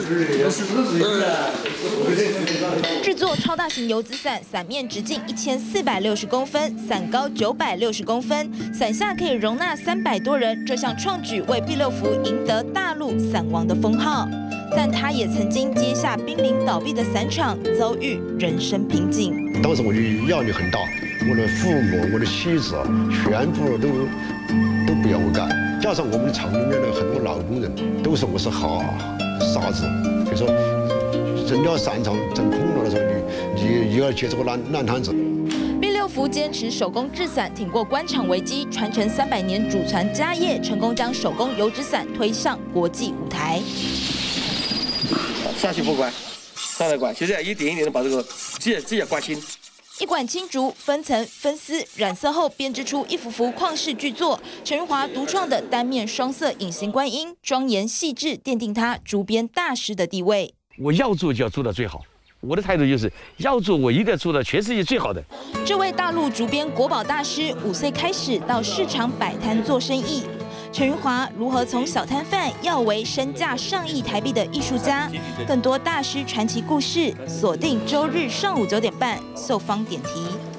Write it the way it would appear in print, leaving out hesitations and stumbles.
制作超大型游子伞，伞面直径1460公分，伞高960公分，伞下可以容纳300多人。这项创举为毕六福赢得大陆伞王的封号。但他也曾经接下濒临倒闭的伞厂，遭遇人生瓶颈。 当时我就压力很大，我的父母、我的妻子全部都不要我干，加上我们厂里面的很多老工人都说我是傻子，比如说人家伞厂整空了的时候，你要接这个烂摊子。 毕六福坚持手工制伞，挺过官场危机，传承300年祖传家业，成功将手工油纸伞推上国际舞台。 下去不管，上来管，就这样一点一点的把这个枝叶刮青。 一管青竹，分层分丝，染色后编织出一幅幅旷世巨作。陈玉华独创的单面双色隐形观音，庄严细致，奠定他竹编大师的地位。 我要做就要做到最好，我的态度就是要做，我一定要做到全世界最好的。 这位大陆竹编国宝大师，5岁开始到市场摆摊做生意。陈玉华如何从小摊贩要为身价上亿台币的艺术家？更多大师传奇故事，锁定周日上午9点半，秀芳点题。